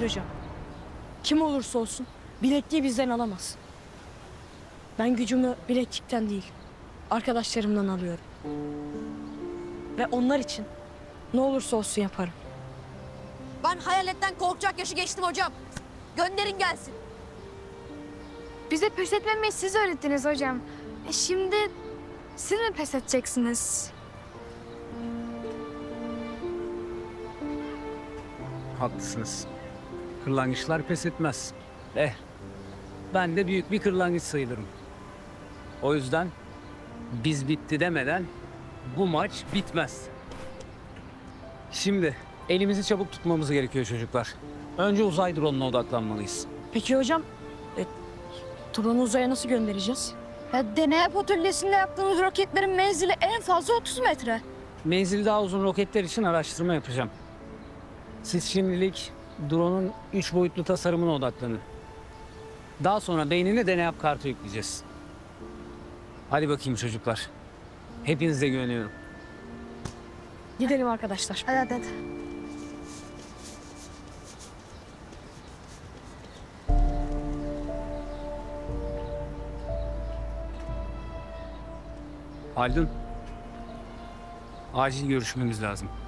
hocam. Kim olursa olsun bilekliği bizden alamaz. Ben gücümü bileklikten değil, arkadaşlarımdan alıyorum. Ve onlar için ne olursa olsun yaparım. Ben hayaletten korkacak yaşı geçtim hocam. Gönderin gelsin. Bize pes etmemeyi siz öğrettiniz hocam. Şimdi siz mi pes edeceksiniz? Haklısınız. Kırlangıçlar pes etmez. Ben de büyük bir kırlangıç sayılırım. O yüzden biz bitti demeden bu maç bitmez. Şimdi elimizi çabuk tutmamız gerekiyor çocuklar. Önce uzay drone'una odaklanmalıyız. Peki hocam, drone'u uzaya nasıl göndereceğiz? Deney atölyesinde yaptığımız roketlerin menzili en fazla 30 metre. Menzili daha uzun roketler için araştırma yapacağım. Siz şimdilik drone'un 3 boyutlu tasarımına odaklanın. Daha sonra beynine deney kartı yükleyeceğiz. Hadi bakayım çocuklar. Hepinize güveniyorum. Gidelim arkadaşlar. Hadi. Haldun. Acil görüşmemiz lazım.